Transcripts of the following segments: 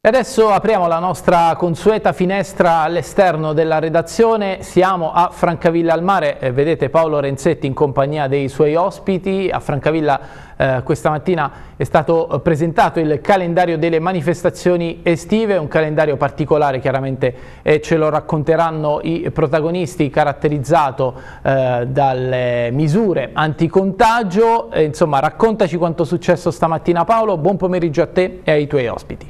E adesso apriamo la nostra consueta finestra all'esterno della redazione. Siamo a Francavilla al Mare, vedete Paolo Renzetti in compagnia dei suoi ospiti. A Francavilla questa mattina è stato presentato il calendario delle manifestazioni estive, un calendario particolare chiaramente, ce lo racconteranno i protagonisti, caratterizzato dalle misure anticontagio. Insomma, raccontaci quanto è successo stamattina Paolo, buon pomeriggio a te e ai tuoi ospiti.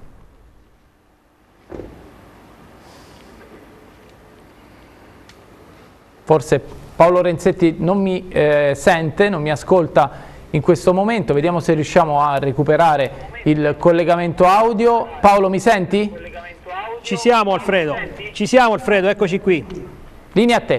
Forse Paolo Renzetti non mi sente, non mi ascolta in questo momento, vediamo se riusciamo a recuperare il collegamento audio. Paolo, mi senti? Ci siamo Alfredo, eccoci qui. Linea a te.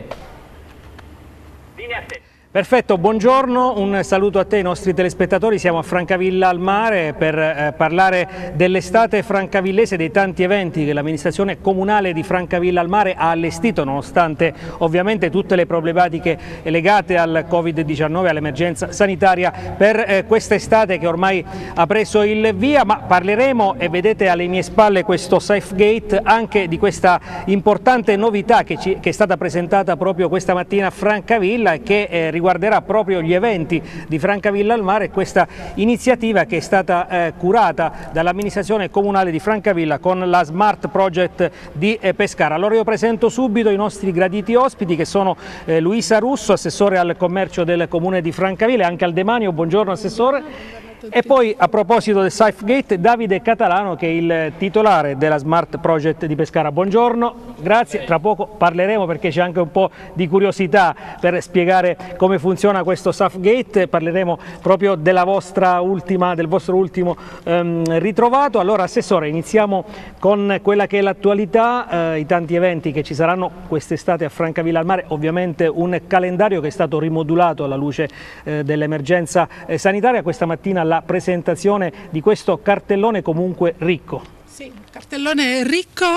Perfetto, buongiorno, un saluto a te, ai nostri telespettatori. Siamo a Francavilla al Mare per parlare dell'estate francavillese, dei tanti eventi che l'amministrazione comunale di Francavilla al Mare ha allestito, nonostante ovviamente tutte le problematiche legate al Covid-19, all'emergenza sanitaria, per quest'estate che ormai ha preso il via. Ma parleremo, e vedete alle mie spalle questo SafeGate, anche di questa importante novità che è stata presentata proprio questa mattina a Francavilla e che riguarderà proprio gli eventi di Francavilla al Mare, questa iniziativa che è stata curata dall'amministrazione comunale di Francavilla con la Smart Project di Pescara. Allora io presento subito i nostri graditi ospiti, che sono Luisa Russo, assessore al commercio del comune di Francavilla, e anche al demanio. Buongiorno assessore. E poi, a proposito del SafeGate, Davide Catalano, che è il titolare della Smart Project di Pescara. Buongiorno, grazie. Tra poco parleremo, perché c'è anche un po' di curiosità per spiegare come funziona questo SafeGate. Parleremo proprio del vostro ultimo ritrovato. Allora assessore, iniziamo con quella che è l'attualità, i tanti eventi che ci saranno quest'estate a Francavilla al Mare, ovviamente un calendario che è stato rimodulato alla luce dell'emergenza sanitaria. Questa mattina la presentazione di questo cartellone comunque ricco. Sì, cartellone ricco,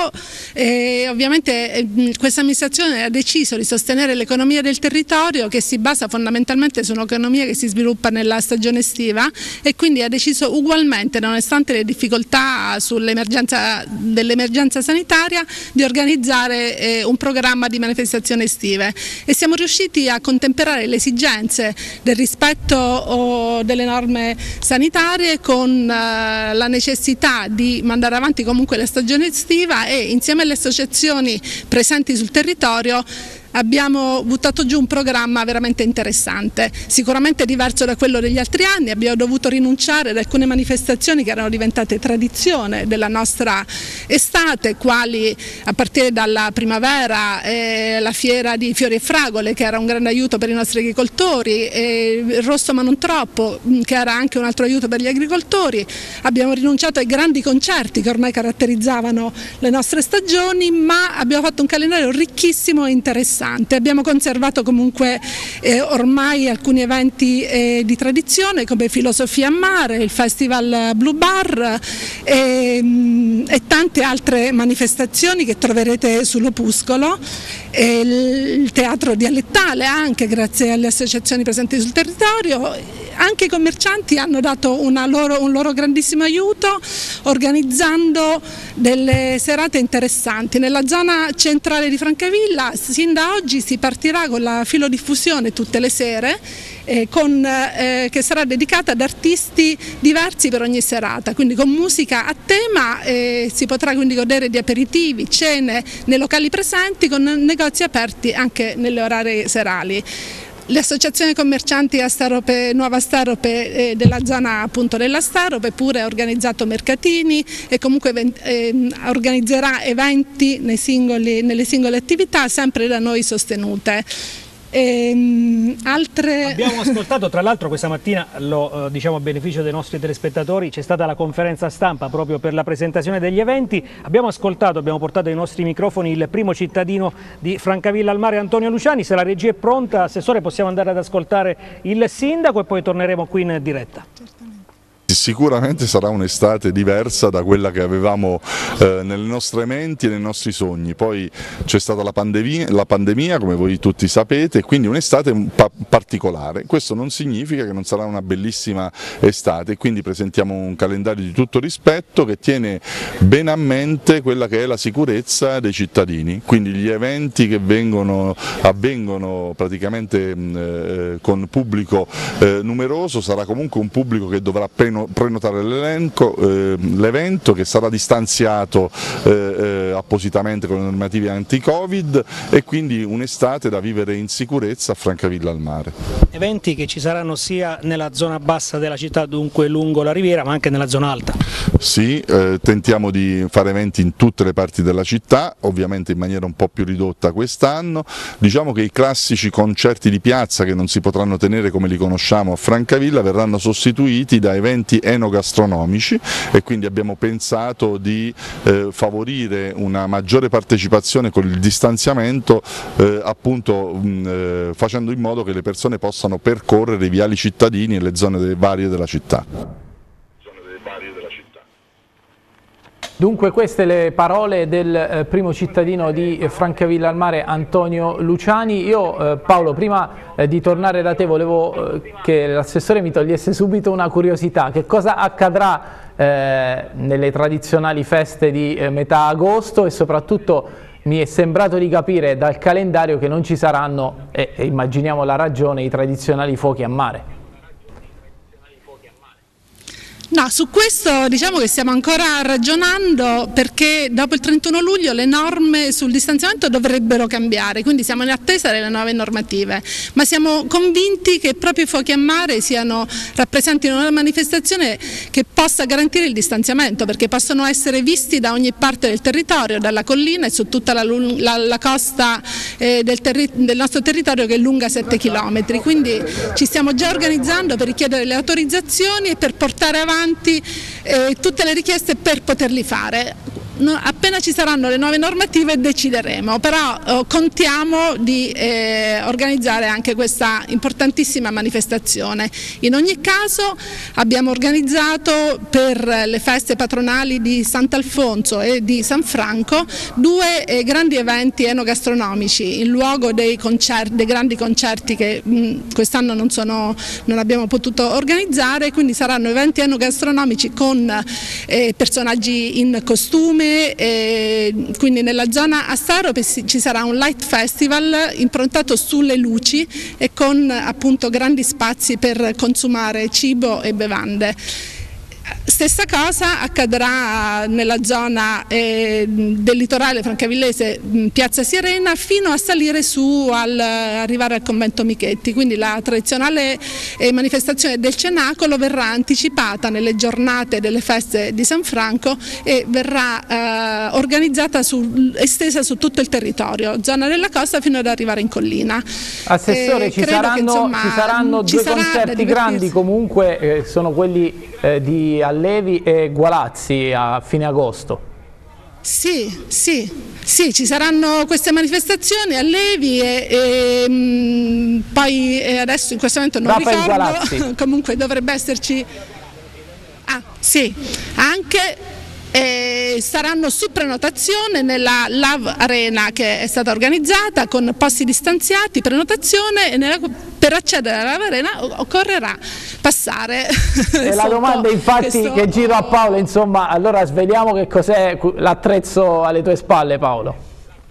e ovviamente questa amministrazione ha deciso di sostenere l'economia del territorio, che si basa fondamentalmente su un'economia che si sviluppa nella stagione estiva, e quindi ha deciso ugualmente, nonostante le difficoltà dell'emergenza sanitaria, di organizzare un programma di manifestazioni estive, e siamo riusciti a contemperare le esigenze del rispetto delle norme sanitarie con la necessità di mandare avanti comunque la stagione estiva, e insieme alle associazioni presenti sul territorio abbiamo buttato giù un programma veramente interessante, sicuramente diverso da quello degli altri anni. Abbiamo dovuto rinunciare ad alcune manifestazioni che erano diventate tradizione della nostra estate, quali a partire dalla primavera la fiera di fiori e fragole, che era un grande aiuto per i nostri agricoltori, e il rosso ma non troppo, che era anche un altro aiuto per gli agricoltori. Abbiamo rinunciato ai grandi concerti che ormai caratterizzavano le nostre stagioni, ma abbiamo fatto un calendario ricchissimo e interessante. Abbiamo conservato comunque ormai alcuni eventi di tradizione, come Filosofia a Mare, il Festival Blue Bar e tante altre manifestazioni che troverete sull'Opuscolo, il teatro dialettale anche, grazie alle associazioni presenti sul territorio. Anche i commercianti hanno dato un loro grandissimo aiuto, organizzando delle serate interessanti. Nella zona centrale di Francavilla, sin da oggi si partirà con la filodiffusione tutte le sere, che sarà dedicata ad artisti diversi per ogni serata, quindi con musica a tema. Si potrà quindi godere di aperitivi, cene nei locali presenti, con negozi aperti anche nelle orarie serali. Le associazioni commercianti Nuova Starope della zona appunto della Starope pure ha organizzato mercatini, e comunque organizzerà eventi nelle singole attività, sempre da noi sostenute. Abbiamo ascoltato, tra l'altro questa mattina, lo diciamo a beneficio dei nostri telespettatori, c'è stata la conferenza stampa proprio per la presentazione degli eventi. Abbiamo portato ai nostri microfoni il primo cittadino di Francavilla al Mare, Antonio Luciani. Se la regia è pronta, assessore, possiamo andare ad ascoltare il sindaco e poi torneremo qui in diretta. Certamente. Sicuramente sarà un'estate diversa da quella che avevamo nelle nostre menti e nei nostri sogni, poi c'è stata la pandemia come voi tutti sapete, quindi un'estate particolare. Questo non significa che non sarà una bellissima estate, quindi presentiamo un calendario di tutto rispetto che tiene bene a mente quella che è la sicurezza dei cittadini, quindi gli eventi che avvengono praticamente con pubblico numeroso, sarà comunque un pubblico che dovrà prenotare l'evento, che sarà distanziato appositamente con le normative anti-Covid, e quindi un'estate da vivere in sicurezza a Francavilla al Mare. Eventi che ci saranno sia nella zona bassa della città, dunque lungo la riviera, ma anche nella zona alta. Sì, tentiamo di fare eventi in tutte le parti della città, ovviamente in maniera un po' più ridotta quest'anno. Diciamo che i classici concerti di piazza, che non si potranno tenere come li conosciamo a Francavilla, verranno sostituiti da eventi enogastronomici, e quindi abbiamo pensato di favorire una maggiore partecipazione con il distanziamento, appunto facendo in modo che le persone possano percorrere i viali cittadini e le zone varie della città. Dunque queste le parole del primo cittadino di Francavilla al Mare, Antonio Luciani. Io Paolo, prima di tornare da te volevo che l'assessore mi togliesse subito una curiosità: che cosa accadrà nelle tradizionali feste di metà agosto, e soprattutto mi è sembrato di capire dal calendario che non ci saranno, e immaginiamo la ragione, i tradizionali fuochi a mare. No, su questo diciamo che stiamo ancora ragionando, perché dopo il 31 luglio le norme sul distanziamento dovrebbero cambiare, quindi siamo in attesa delle nuove normative, ma siamo convinti che proprio i fuochi a mare rappresentino una manifestazione che possa garantire il distanziamento, perché possono essere visti da ogni parte del territorio, dalla collina e su tutta la costa del nostro territorio, che è lunga 7 km, quindi ci stiamo già organizzando per richiedere le autorizzazioni e per portare avanti tutte le richieste per poterli fare. Appena ci saranno le nuove normative decideremo, però contiamo di organizzare anche questa importantissima manifestazione. In ogni caso abbiamo organizzato per le feste patronali di Sant'Alfonso e di San Franco 2 grandi eventi enogastronomici in luogo dei grandi concerti che quest'anno non abbiamo potuto organizzare, quindi saranno eventi enogastronomici con personaggi in costume. Quindi nella zona a Starope ci sarà un light festival improntato sulle luci e con appunto grandi spazi per consumare cibo e bevande. Stessa cosa accadrà nella zona del litorale francavillese, Piazza Sirena, fino a salire su arrivare al convento Michetti, quindi la tradizionale manifestazione del cenacolo verrà anticipata nelle giornate delle feste di San Franco e verrà organizzata estesa su tutto il territorio, zona della costa fino ad arrivare in collina. Assessore, ci saranno 2 concerti grandi comunque, sono quelli di Allevi e Gualazzi a fine agosto. Sì, ci saranno queste manifestazioni a Levi e poi adesso in questo momento non ricordo, comunque dovrebbe esserci, sì, anche saranno su prenotazione nella Love Arena che è stata organizzata con posti distanziati, prenotazione, e per accedere alla Love Arena occorrerà passare. E la domanda infatti che giro a Paolo, insomma, allora sveliamo che cos'è l'attrezzo alle tue spalle, Paolo.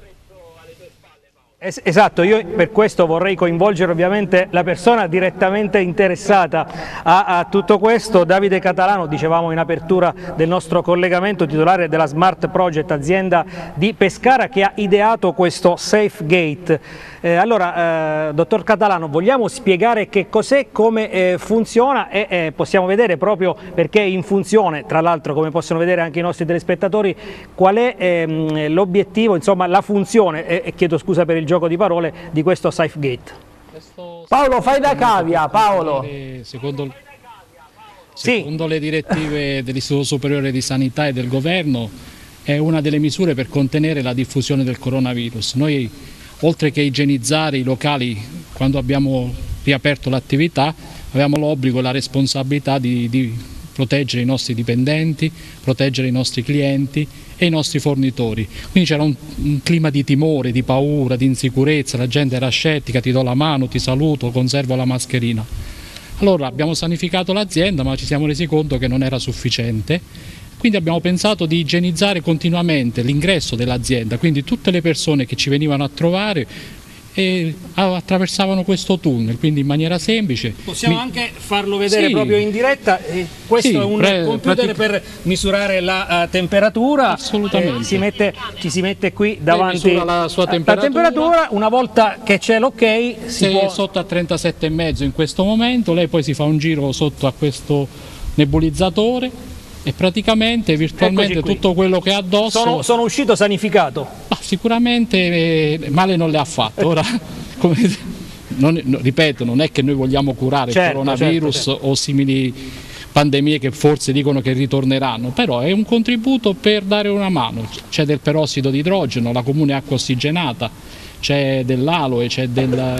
Esatto, io per questo vorrei coinvolgere ovviamente la persona direttamente interessata a tutto questo. Davide Catalano, dicevamo in apertura del nostro collegamento, titolare della Smart Project, azienda di Pescara che ha ideato questo Safe Gate. Allora, dottor Catalano, vogliamo spiegare che cos'è, come funziona e possiamo vedere proprio perché è in funzione, tra l'altro come possono vedere anche i nostri telespettatori, qual è l'obiettivo, insomma la funzione, e chiedo scusa per il gioco di parole, di questo Safe Gate. Paolo, fai da cavia, Paolo. Secondo le direttive dell'Istituto Superiore di Sanità e del Governo è una delle misure per contenere la diffusione del coronavirus. Noi, oltre che igienizzare i locali quando abbiamo riaperto l'attività, avevamo l'obbligo e la responsabilità di proteggere i nostri dipendenti, proteggere i nostri clienti e i nostri fornitori. Quindi c'era un clima di timore, di paura, di insicurezza, la gente era scettica, ti do la mano, ti saluto, conservo la mascherina. Allora abbiamo sanificato l'azienda, ma ci siamo resi conto che non era sufficiente, quindi abbiamo pensato di igienizzare continuamente l'ingresso dell'azienda, quindi tutte le persone che ci venivano a trovare attraversavano questo tunnel, quindi in maniera semplici. Possiamo anche farlo vedere proprio in diretta. Questo è un computer per misurare la temperatura. Assolutamente. Ci si mette qui davanti la sua temperatura. Una volta che c'è l'ok si può... sotto a 37,5 in questo momento, lei poi si fa un giro sotto a questo nebulizzatore e praticamente virtualmente tutto quello che ha addosso... Sono uscito sanificato. Sicuramente male non le ha fatto. Ora, ripeto, non è che noi vogliamo curare il coronavirus o simili pandemie che forse dicono che ritorneranno, però è un contributo per dare una mano. C'è del perossido di idrogeno, la comune acqua ossigenata, c'è dell'aloe, c'è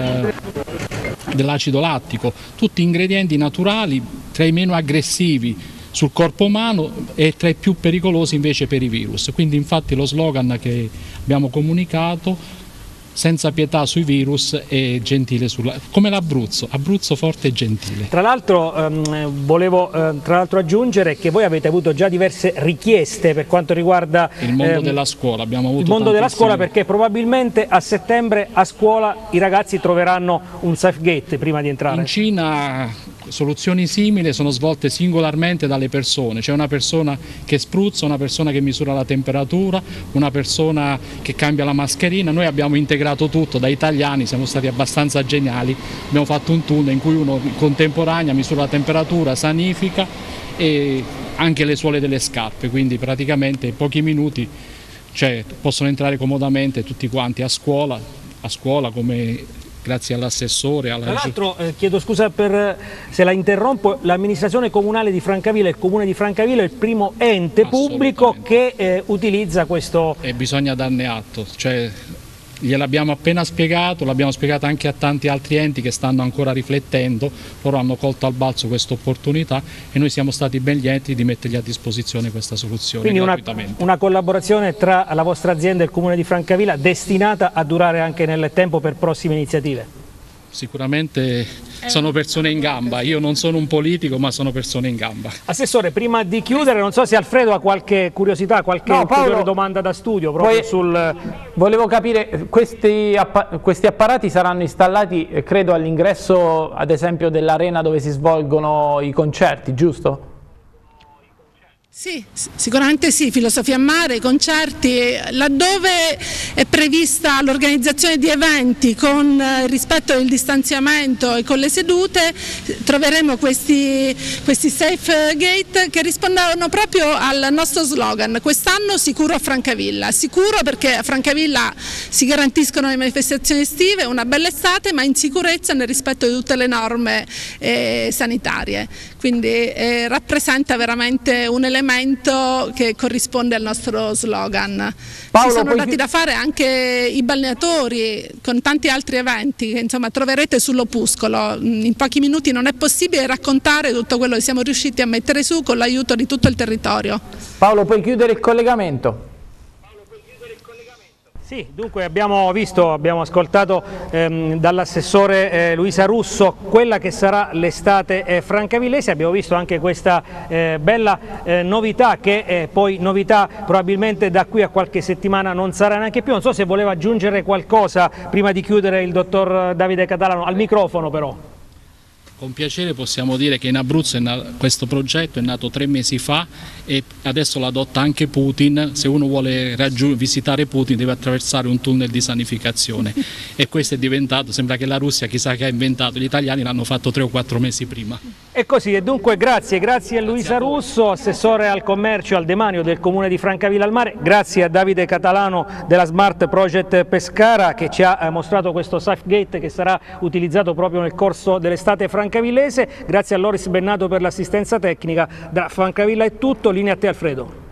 dell'acido lattico, tutti ingredienti naturali tra i meno aggressivi sul corpo umano e tra i più pericolosi invece per i virus. Quindi infatti lo slogan che abbiamo comunicato, senza pietà sui virus e gentile come l'Abruzzo, Abruzzo forte e gentile. Tra l'altro volevo aggiungere che voi avete avuto già diverse richieste per quanto riguarda il mondo della scuola. Abbiamo avuto il mondo della scuola, perché probabilmente a settembre a scuola i ragazzi troveranno un safe gate prima di entrare. In Cina soluzioni simili sono svolte singolarmente dalle persone, c'è una persona che spruzza, una persona che misura la temperatura, una persona che cambia la mascherina. Noi abbiamo integrato tutto da italiani, siamo stati abbastanza geniali, abbiamo fatto un tunnel in cui uno in contemporanea misura la temperatura, sanifica e anche le suole delle scarpe, quindi praticamente in pochi minuti possono entrare comodamente tutti quanti a scuola come... Grazie all'assessore. Tra l'altro, chiedo scusa se la interrompo, l'amministrazione comunale di Francavilla, il comune di Francavilla è il primo ente pubblico che utilizza questo... E bisogna darne atto, gliel'abbiamo appena spiegato, l'abbiamo spiegato anche a tanti altri enti che stanno ancora riflettendo, loro hanno colto al balzo questa opportunità e noi siamo stati ben lieti di mettergli a disposizione questa soluzione. Quindi gratuitamente. Una collaborazione tra la vostra azienda e il comune di Francavilla destinata a durare anche nel tempo per prossime iniziative? Sicuramente sono persone in gamba, io non sono un politico ma sono persone in gamba. Assessore, prima di chiudere, non so se Alfredo ha qualche curiosità, qualche ulteriore domanda da studio proprio Volevo capire, questi apparati saranno installati credo all'ingresso ad esempio dell'arena dove si svolgono i concerti, giusto? Sì, sicuramente sì, Filosofia a Mare, i concerti, laddove è prevista l'organizzazione di eventi con il rispetto del distanziamento e con le sedute, troveremo questi safe gate che rispondono proprio al nostro slogan, quest'anno sicuro a Francavilla, sicuro perché a Francavilla si garantiscono le manifestazioni estive, una bella estate, ma in sicurezza nel rispetto di tutte le norme sanitarie, quindi rappresenta veramente un elemento che corrisponde al nostro slogan. Ci sono dati da fare anche i balneatori con tanti altri eventi che insomma troverete sull'opuscolo. In pochi minuti non è possibile raccontare tutto quello che siamo riusciti a mettere su con l'aiuto di tutto il territorio. Paolo, puoi chiudere il collegamento? Sì, dunque abbiamo ascoltato dall'assessore Luisa Russo quella che sarà l'estate francavillese, abbiamo visto anche questa bella novità che poi probabilmente da qui a qualche settimana non sarà neanche più. Non so se voleva aggiungere qualcosa prima di chiudere il dottor Davide Catalano, al microfono però. Con piacere possiamo dire che in Abruzzo questo progetto è nato 3 mesi fa e adesso lo adotta anche Putin. Se uno vuole visitare Putin deve attraversare un tunnel di sanificazione e questo è diventato, sembra che la Russia chissà che ha inventato, gli italiani l'hanno fatto 3 o 4 mesi prima. E così, e dunque grazie a Luisa Russo, assessore al commercio e al demanio del comune di Francavilla al Mare, grazie a Davide Catalano della Smart Project Pescara che ci ha mostrato questo safe gate che sarà utilizzato proprio nel corso dell'estate francavillese. Grazie a Loris Bennato per l'assistenza tecnica. Da Francavilla è tutto, linea a te Alfredo.